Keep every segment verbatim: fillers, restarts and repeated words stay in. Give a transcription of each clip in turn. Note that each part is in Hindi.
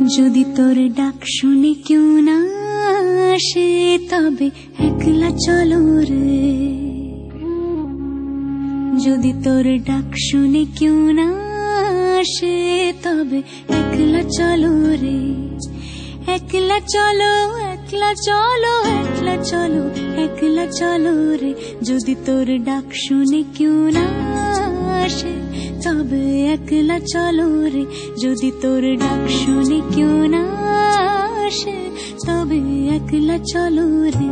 যদি তোর ডাক শুনে কেউ না আসে তবে একলা চলো রে। যদি তোর ডাক শুনে কেউ না আসে তবে একলা চলো রে। একলা চলো একলা চলো একলা চলো একলা চলো রে। যদি তোর ডাক শুনে কেউ না আসে তবে একলা চলো রে। যদি তোর ডাক শুনে কেউ না আসে তবে একলা চলো রে।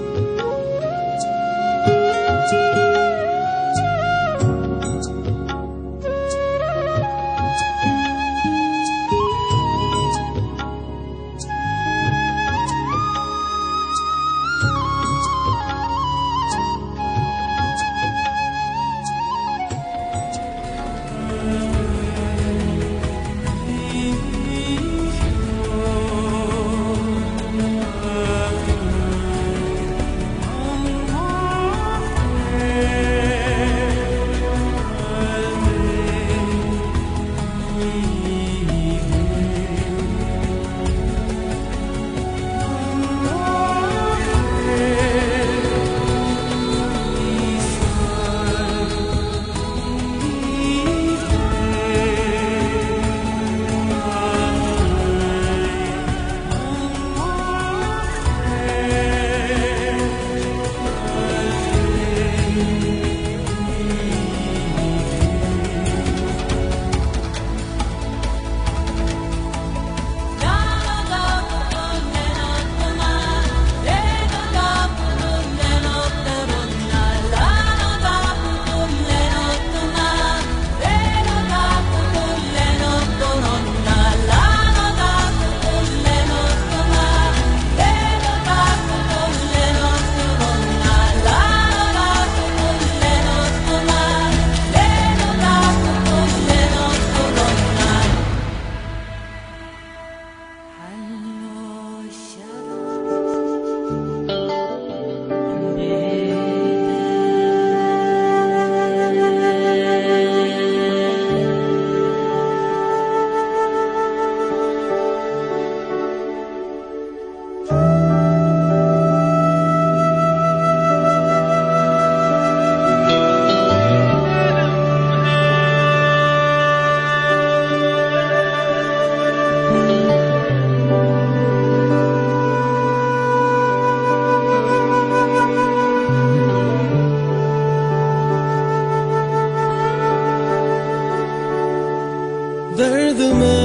दर्द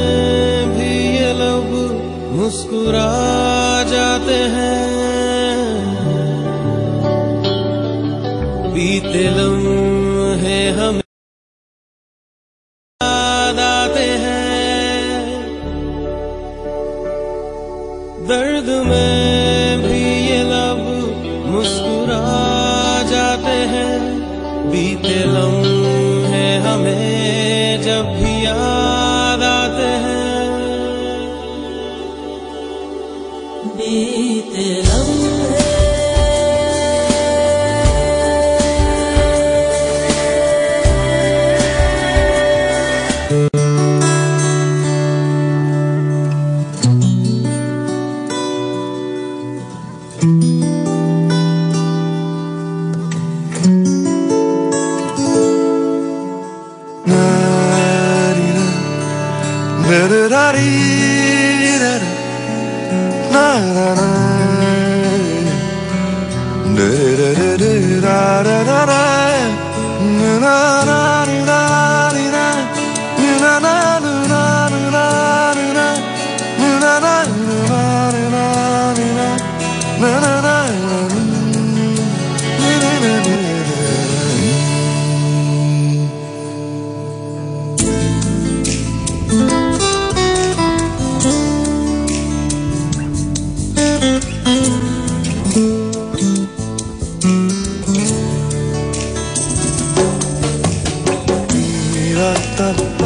में भी ये लब मुस्कुरा जाते हैं। बीते लम्हे हमें याद आते हैं। दर्द में भी ये लब मुस्कुरा जाते हैं। बीते लम्हे हमें जब भी याद आते हैं। बीते लम्हे Tap